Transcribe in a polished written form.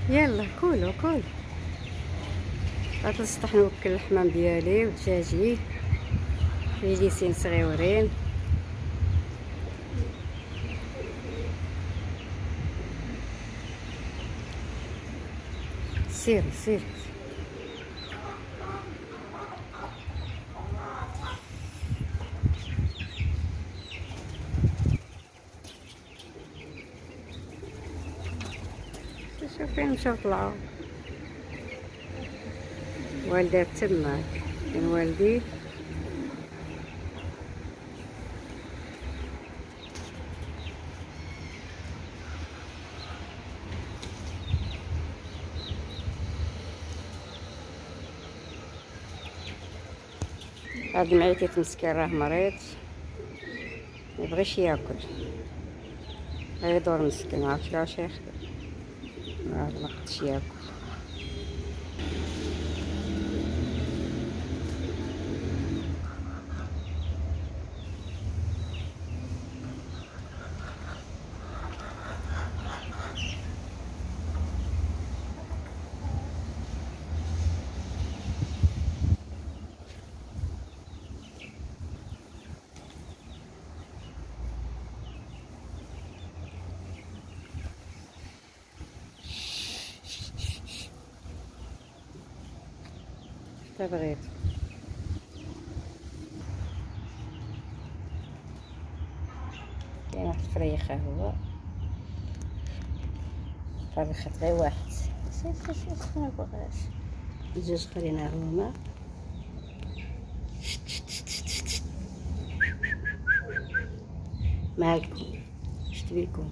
يلا كولو كول. غتلصق نوكل الحمام ديالي ودجاجي فيليسين صغيورين. سيري سيري. شوفي مشاو طلعوا والدات تماك كاين والدي هاد المعيتيت مسكين راه مريض ميبغيش ياكل غيدور مسكين معرفتش واش يخدم مقدش ياكل. تبغيت كاين واحد الفريخة هو فرخت غير واحد سير مبغاش الجوج خلينا هما مالكم شت بيكم.